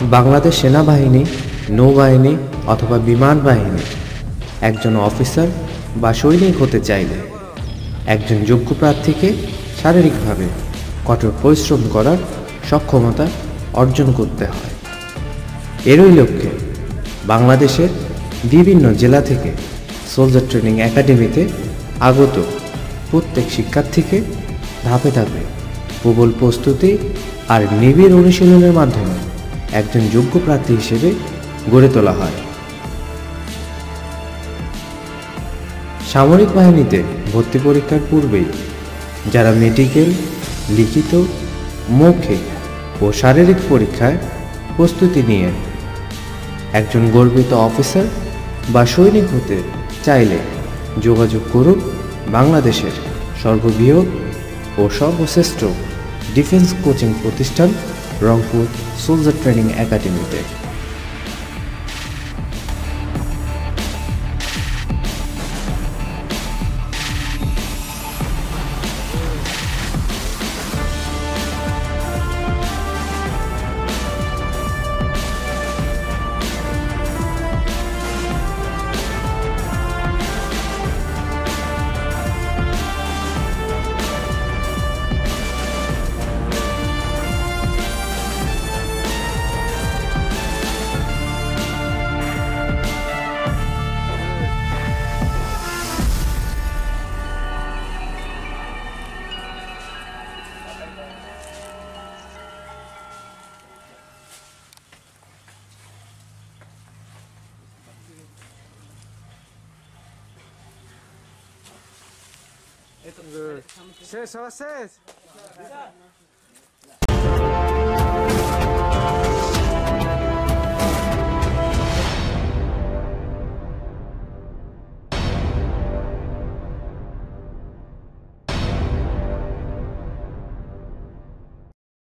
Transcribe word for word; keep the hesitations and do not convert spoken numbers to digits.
বাংলাদেশ সেনাবাহিনী, নৌবাহিনী অথবা বিমান বাহিনী একজন অফিসার বা সৈনিক হতে চাইলে একজন যোগ্য প্রার্থীকে শারীরিকভাবে কঠোর পরিশ্রম করার সক্ষমতা অর্জন করতে হয়। এরই লক্ষ্যে বাংলাদেশের বিভিন্ন জেলা থেকে সোলজার ট্রেনিং একাডেমিতে আগত প্রত্যেক শিক্ষার্থীকে ধাপে ধাপে প্রবল প্রস্তুতি আর নিবিড় অনুশীলনের মাধ্যমে একজন যোগ্য প্রার্থী হিসেবে গড়ে তোলা হয়। সামরিক বাহিনীতে ভর্তি পরীক্ষার পূর্বেই যারা মেডিকেল, লিখিত, মৌখিক ও শারীরিক পরীক্ষায় প্রস্তুতি নিয়ে একজন গর্বিত অফিসার বা সৈনিক হতে চাইলে যোগাযোগ করুন বাংলাদেশের সর্ববৃহৎ ও সর্বশ্রেষ্ঠ ডিফেন্স কোচিং প্রতিষ্ঠান রংপুর সোলজার ট্রেনিং একাডেমিতে। শেষ হওয়া শেষ